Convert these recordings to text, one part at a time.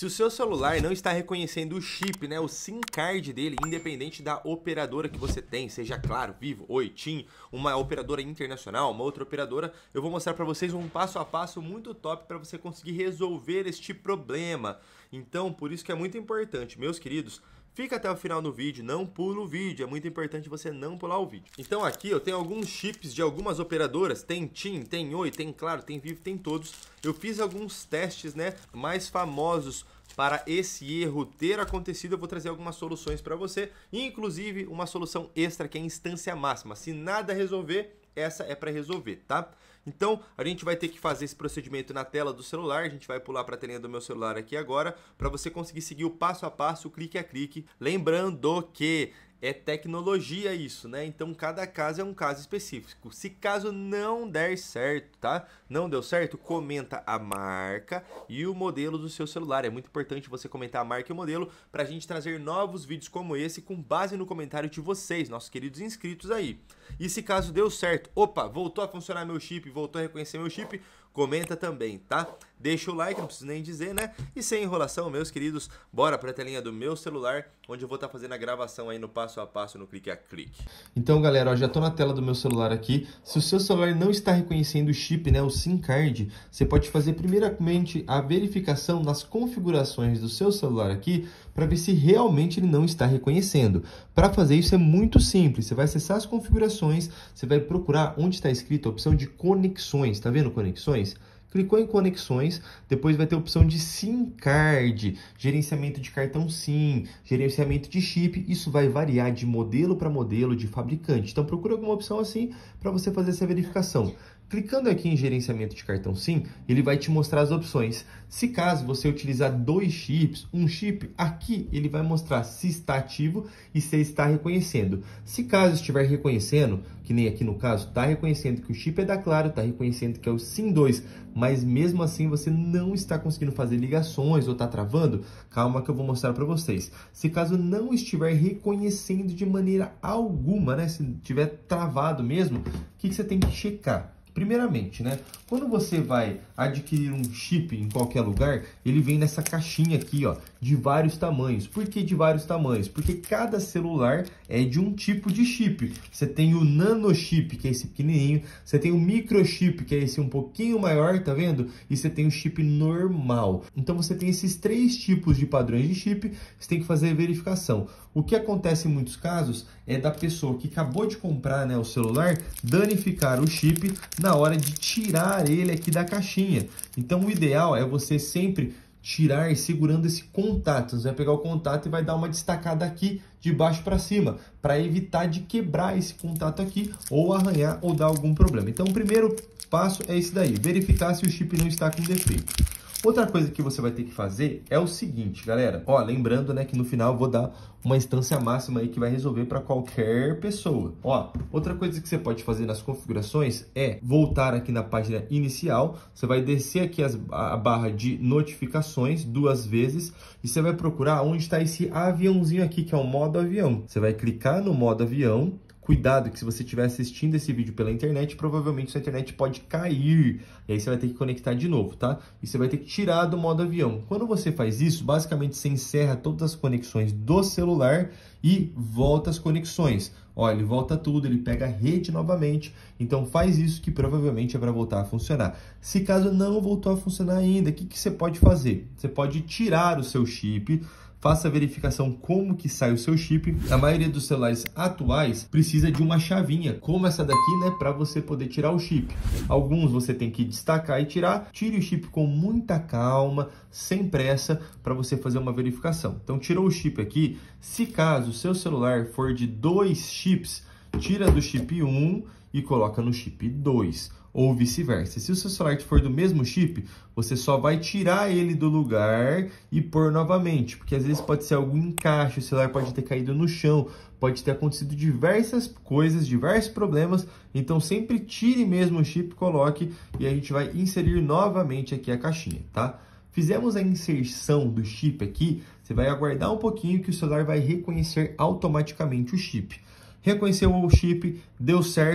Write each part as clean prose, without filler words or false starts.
Se o seu celular não está reconhecendo o chip, né, o SIM card dele, independente da operadora que você tem, seja Claro, Vivo, Oi, TIM, uma operadora internacional, uma outra operadora, eu vou mostrar para vocês um passo a passo muito top para você conseguir resolver este problema. Então, por isso que é muito importante, meus queridos, fica até o final do vídeo, não pula o vídeo, é muito importante você não pular o vídeo. Então aqui eu tenho alguns chips de algumas operadoras, tem TIM, tem Oi, tem Claro, tem Vivo, tem todos. Eu fiz alguns testes, né, mais famosos para esse erro ter acontecido. Eu vou trazer algumas soluções para você, inclusive uma solução extra que é a instância máxima. Se nada resolver, essa é para resolver, tá? Então, a gente vai ter que fazer esse procedimento na tela do celular. A gente vai pular para a telinha do meu celular aqui agora, para você conseguir seguir o passo a passo, o clique a clique. Lembrando que é tecnologia isso, né? Então, cada caso é um caso específico. Se caso não der certo, tá? Não deu certo, comenta a marca e o modelo do seu celular. É muito importante você comentar a marca e o modelo para a gente trazer novos vídeos como esse com base no comentário de vocês, nossos queridos inscritos aí. E se caso deu certo, opa, voltou a funcionar meu chip, voltou a reconhecer meu chip, comenta também, tá? Deixa o like, não preciso nem dizer, né? E sem enrolação, meus queridos, bora para a telinha do meu celular, onde eu vou estar fazendo a gravação aí no passo a passo, no clique a clique. Então, galera, ó, já estou na tela do meu celular aqui. Se o seu celular não está reconhecendo o chip, né, o SIM card, você pode fazer primeiramente a verificação nas configurações do seu celular aqui, para ver se realmente ele não está reconhecendo. Para fazer isso é muito simples, você vai acessar as configurações, você vai procurar onde está escrito a opção de conexões, tá vendo conexões? Clicou em conexões, depois vai ter a opção de SIM card, gerenciamento de cartão SIM, gerenciamento de chip. Isso vai variar de modelo para modelo, de fabricante. Então procura alguma opção assim para você fazer essa verificação. Clicando aqui em gerenciamento de cartão SIM, ele vai te mostrar as opções. Se caso você utilizar dois chips, um chip, aqui ele vai mostrar se está ativo e se está reconhecendo. Se caso estiver reconhecendo, que nem aqui no caso, está reconhecendo que o chip é da Claro, está reconhecendo que é o SIM 2, mas mesmo assim você não está conseguindo fazer ligações ou está travando, calma que eu vou mostrar para vocês. Se caso não estiver reconhecendo de maneira alguma, né, se estiver travado mesmo, o que você tem que checar? Primeiramente, né, quando você vai adquirir um chip em qualquer lugar, ele vem nessa caixinha aqui, ó, de vários tamanhos. Por que de vários tamanhos? Porque cada celular é de um tipo de chip. Você tem o nano chip, que é esse pequenininho, você tem o microchip, que é esse um pouquinho maior, tá vendo? E você tem o chip normal. Então você tem esses três tipos de padrões de chip, você tem que fazer a verificação. O que acontece em muitos casos é da pessoa que acabou de comprar, né, o celular, danificar o chip na hora de tirar ele aqui da caixinha. Então o ideal é você sempre tirar segurando esse contato. Você vai pegar o contato e vai dar uma destacada aqui de baixo para cima, para evitar de quebrar esse contato aqui, ou arranhar, ou dar algum problema. Então o primeiro passo é esse daí, verificar se o chip não está com defeito. Outra coisa que você vai ter que fazer é o seguinte, galera. Ó, lembrando, né, que no final eu vou dar uma instância máxima aí que vai resolver para qualquer pessoa. Ó, outra coisa que você pode fazer nas configurações é voltar aqui na página inicial. Você vai descer aqui a barra de notificações duas vezes e você vai procurar onde está esse aviãozinho aqui, que é o modo avião. Você vai clicar no modo avião. Cuidado que se você estiver assistindo esse vídeo pela internet, provavelmente sua internet pode cair. E aí você vai ter que conectar de novo, tá? E você vai ter que tirar do modo avião. Quando você faz isso, basicamente você encerra todas as conexões do celular e volta as conexões. Ó, ele volta tudo, ele pega a rede novamente. Então faz isso que provavelmente é para voltar a funcionar. Se caso não voltou a funcionar ainda, o que você pode fazer? Você pode tirar o seu chip. Faça a verificação como que sai o seu chip. A maioria dos celulares atuais precisa de uma chavinha, como essa daqui, né, para você poder tirar o chip. Alguns você tem que destacar e tirar. Tire o chip com muita calma, sem pressa, para você fazer uma verificação. Então, tirou o chip aqui. Se caso o seu celular for de dois chips, tira do chip 1 e coloca no chip 2. Ou vice-versa. Se o seu celular for do mesmo chip, você só vai tirar ele do lugar e pôr novamente, porque às vezes pode ser algum encaixe, o celular pode ter caído no chão, pode ter acontecido diversas coisas, diversos problemas, então sempre tire mesmo o chip, coloque e a gente vai inserir novamente aqui a caixinha, tá? Fizemos a inserção do chip aqui, você vai aguardar um pouquinho que o celular vai reconhecer automaticamente o chip. Reconheceu o chip, deu certo,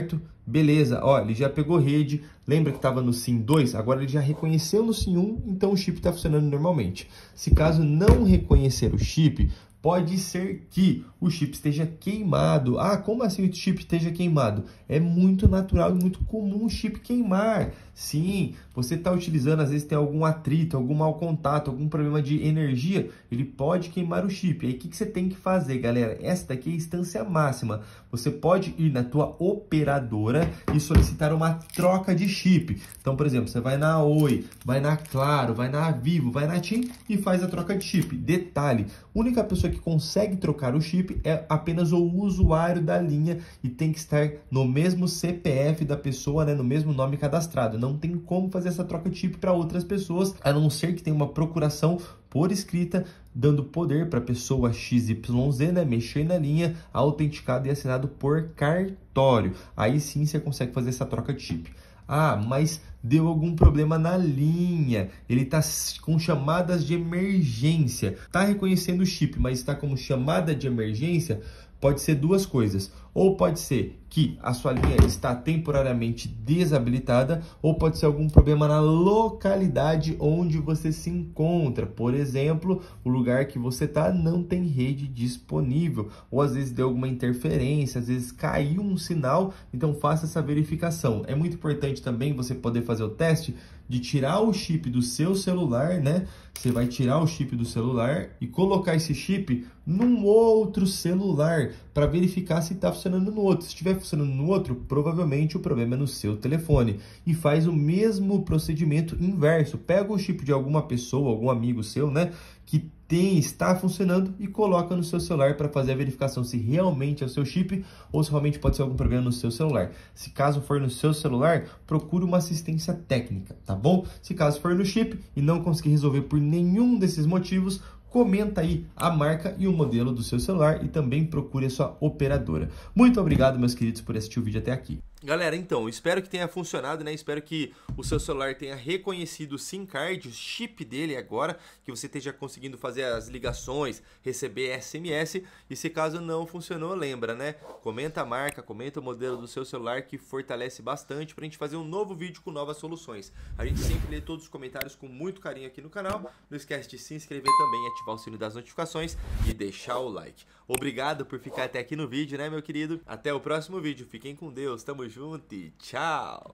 Beleza, ó, ele já pegou rede, lembra que estava no SIM 2? Agora ele já reconheceu no SIM 1, então o chip está funcionando normalmente. Se caso não reconhecer o chip, pode ser que o chip esteja queimado. Ah, como assim o chip esteja queimado? É muito natural e muito comum o chip queimar. Sim, você está utilizando, às vezes tem algum atrito, algum mau contato, algum problema de energia, ele pode queimar o chip. Aí o que você tem que fazer, galera? Essa daqui é a instância máxima. Você pode ir na tua operadora e solicitar uma troca de chip. Então, por exemplo, você vai na Oi, vai na Claro, vai na Vivo, vai na TIM e faz a troca de chip. Detalhe, a única pessoa que consegue trocar o chip é apenas o usuário da linha e tem que estar no mesmo CPF da pessoa, né, no mesmo nome cadastrado. Não tem como fazer essa troca de chip para outras pessoas, a não ser que tenha uma procuração por escrita, dando poder para a pessoa XYZ, né, mexer na linha, autenticado e assinado por cartório. Aí sim você consegue fazer essa troca de chip. Ah, mas deu algum problema na linha, ele está com chamadas de emergência, está reconhecendo o chip, mas está como chamada de emergência. Pode ser duas coisas, ou pode ser que a sua linha está temporariamente desabilitada, ou pode ser algum problema na localidade onde você se encontra. Por exemplo, o lugar que você está não tem rede disponível, ou às vezes deu alguma interferência, às vezes caiu um sinal, então faça essa verificação. É muito importante também você poder fazer o teste de tirar o chip do seu celular, né? Você vai tirar o chip do celular e colocar esse chip num outro celular para verificar se está funcionando no outro. Se estiver funcionando no outro, provavelmente o problema é no seu telefone. E faz o mesmo procedimento inverso. Pega o chip de alguma pessoa, algum amigo seu, né? Que está funcionando e coloca no seu celular para fazer a verificação se realmente é o seu chip ou se realmente pode ser algum problema no seu celular. Se caso for no seu celular, procure uma assistência técnica, tá bom? Se caso for no chip e não conseguir resolver por nenhum desses motivos, comenta aí a marca e o modelo do seu celular e também procure a sua operadora. Muito obrigado, meus queridos, por assistir o vídeo até aqui. Galera, então, espero que tenha funcionado, né? Espero que o seu celular tenha reconhecido o SIM card, o chip dele agora, que você esteja conseguindo fazer as ligações, receber SMS. E se caso não funcionou, lembra, né? Comenta a marca, comenta o modelo do seu celular, que fortalece bastante pra gente fazer um novo vídeo com novas soluções. A gente sempre lê todos os comentários com muito carinho aqui no canal. Não esquece de se inscrever também, ativar o sino das notificações e deixar o like. Obrigado por ficar até aqui no vídeo, né, meu querido? Até o próximo vídeo. Fiquem com Deus. Tamo junto e tchau!